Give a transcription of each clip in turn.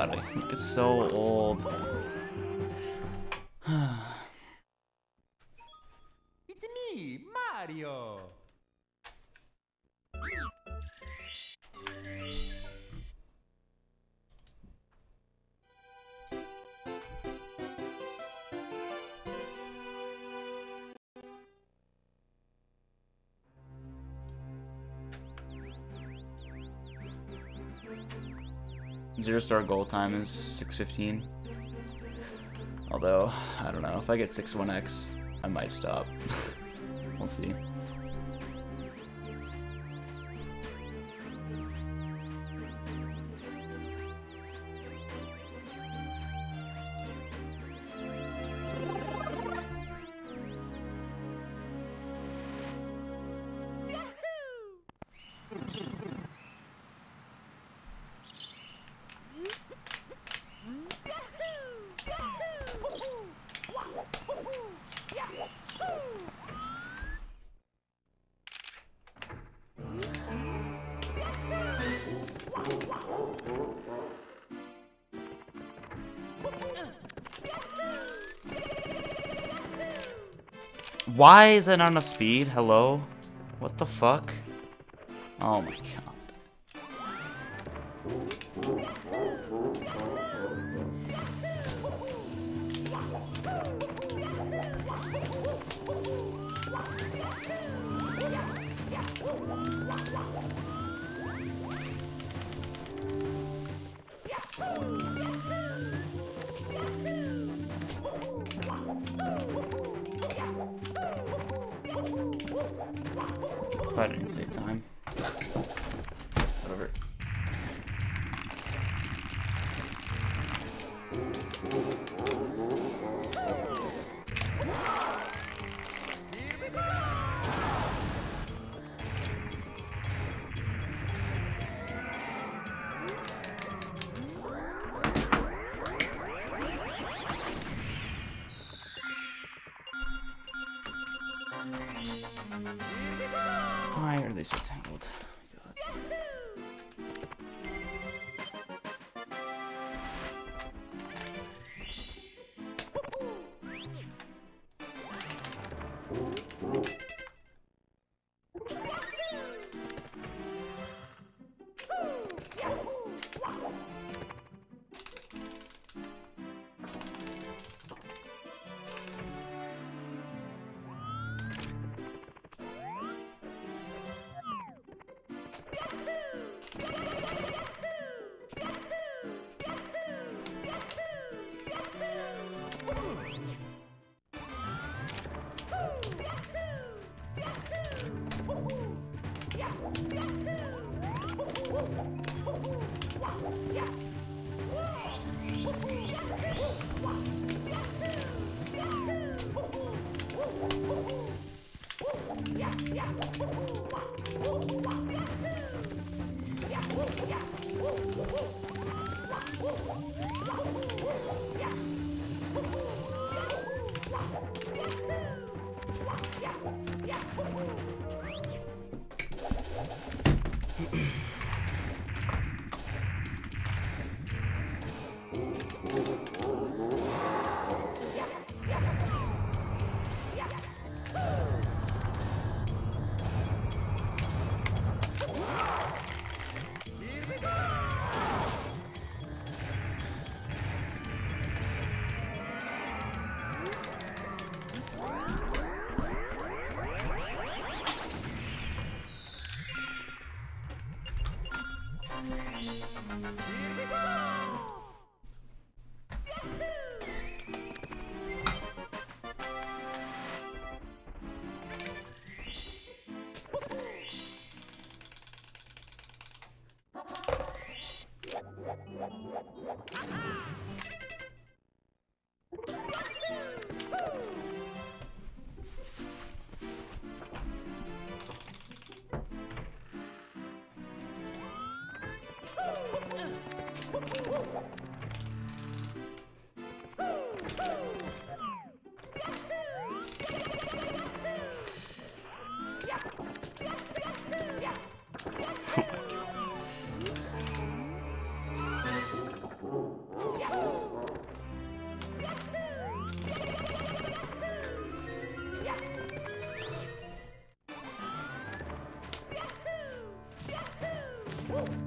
god, I think it's so old. It's me, Mario. Zero star goal time is 6:15. Although, I don't know, if I get 6-1x, I might stop. We'll see. Why is that not enough speed? Hello? What the fuck? Oh my god. I didn't save time. Whatever. Why are they so tangled? Oh my God.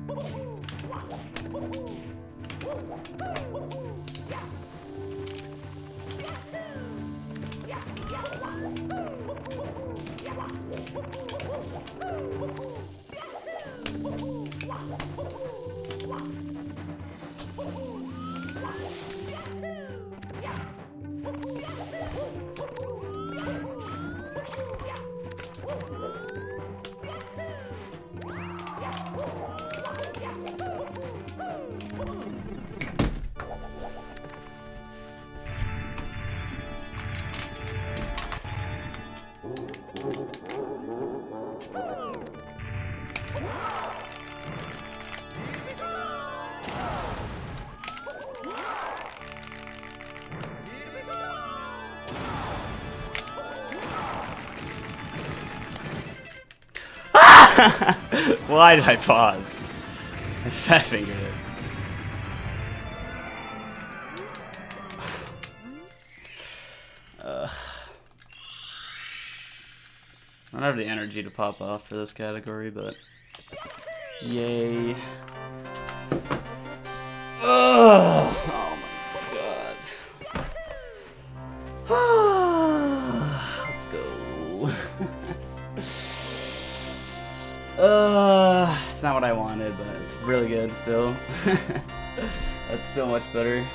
Why did I pause? I fat fingered it. I don't have the energy to pop off for this category, but yay. Ugh. Oh my god. Let's go. It's not what I wanted, but it's really good still. That's so much better.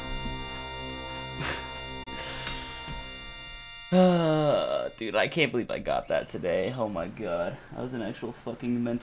Dude, I can't believe I got that today. Oh my god. I was an actual fucking mental